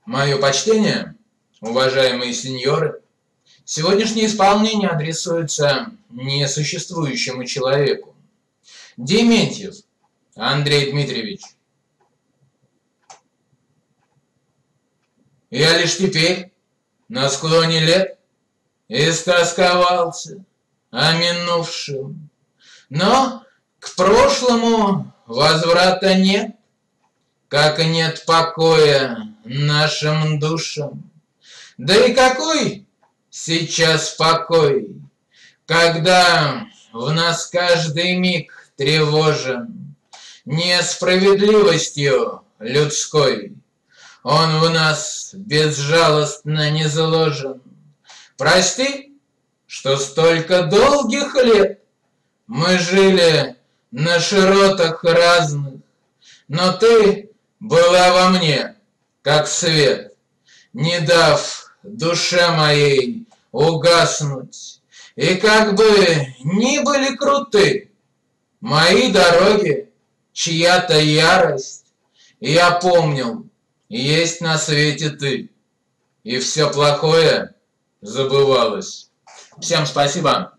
Мое почтение, уважаемые сеньоры. Сегодняшнее исполнение адресуется несуществующему человеку. Дементьев Андрей Дмитриевич. Я лишь теперь, на склоне лет, истосковался о минувшем. Но к прошлому возврата нет, как и нет покоя нашим душам. Да и какой сейчас покой, когда в нас каждый миг тревожен несправедливостью людской. Он в нас безжалостно низложен. Прости, что столько долгих лет мы жили на широтах разных, но ты была во мне, как свет, не дав душе моей угаснуть. И как бы ни были круты мои дороги, чья-то ярость, я помнил, есть на свете ты, и все плохое забывалось. Всем спасибо.